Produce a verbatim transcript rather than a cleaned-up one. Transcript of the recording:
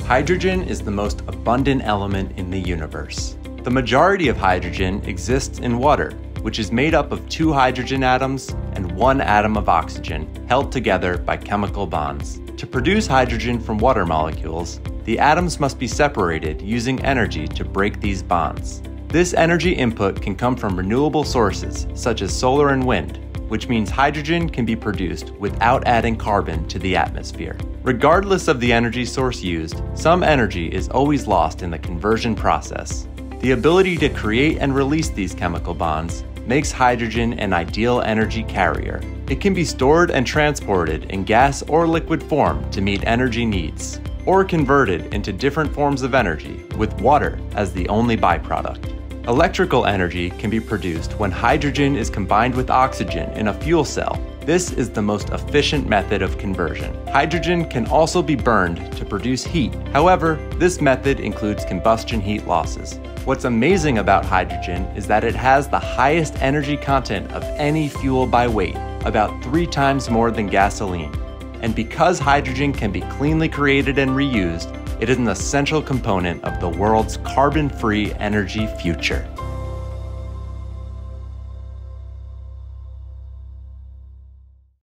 Hydrogen is the most abundant element in the universe. The majority of hydrogen exists in water, which is made up of two hydrogen atoms and one atom of oxygen held together by chemical bonds. To produce hydrogen from water molecules, the atoms must be separated using energy to break these bonds. This energy input can come from renewable sources such as solar and wind, which means hydrogen can be produced without adding carbon to the atmosphere. Regardless of the energy source used, some energy is always lost in the conversion process. The ability to create and release these chemical bonds makes hydrogen an ideal energy carrier. It can be stored and transported in gas or liquid form to meet energy needs, or converted into different forms of energy with water as the only byproduct. Electrical energy can be produced when hydrogen is combined with oxygen in a fuel cell. This is the most efficient method of conversion. Hydrogen can also be burned to produce heat. However, this method includes combustion heat losses. What's amazing about hydrogen is that it has the highest energy content of any fuel by weight, about three times more than gasoline. And because hydrogen can be cleanly created and reused, it is an essential component of the world's carbon-free energy future.